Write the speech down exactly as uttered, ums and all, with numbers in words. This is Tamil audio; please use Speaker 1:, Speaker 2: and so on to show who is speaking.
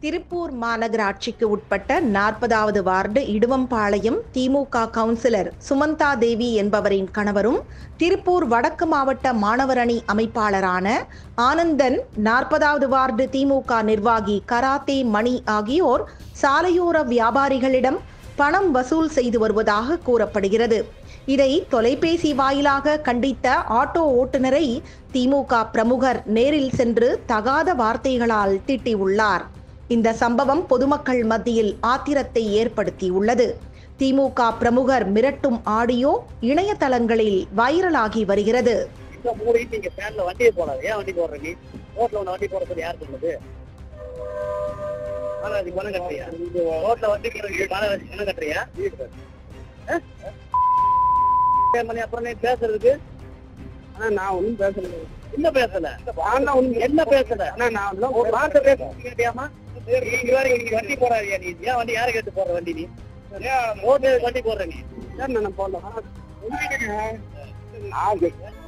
Speaker 1: திருப்பூர் மாநகராட்சிக்கு உட்பட்ட நாற்பதாவது வார்டு இடுவம்பாளையம் திமுக கவுன்சிலர் சுமந்தா தேவி என்பவரின் கணவரும் திருப்பூர் வடக்கு மாவட்ட மாணவர் அணி அமைப்பாளரான ஆனந்தன், நாற்பதாவது வார்டு திமுக நிர்வாகி கராத்தே மணி ஆகியோர் சாலையோர வியாபாரிகளிடம் பணம் வசூல் செய்து வருவதாக கூறப்படுகிறது. இதை தொலைபேசி வாயிலாக கண்டித்த ஆட்டோ ஓட்டுநரை திமுக பிரமுகர் நேரில் சென்று தகாத வார்த்தைகளால் திட்டியுள்ளார். இந்த சம்பவம் பொதுமக்கள் மத்தியில் ஆத்திரத்தை ஏற்படுத்தியுள்ளது. திமுக பிரமுகர் மிரட்டும் ஆடியோ இணையதளங்களில் வைரலாகி வருகிறது.
Speaker 2: பேசுறதுக்கு நான் ஒன்னும் பேசல. என்ன பேசல? என்ன பேசல? நான் ஒரு வார்த்தை பேச கேட்டியாமா? வண்டி போடாதியா நீ? ஏன் வண்டி யாரை கேட்டு போற வண்டி? நீ ஏன் வண்டி போடுற? நீ நான் போடலாம்.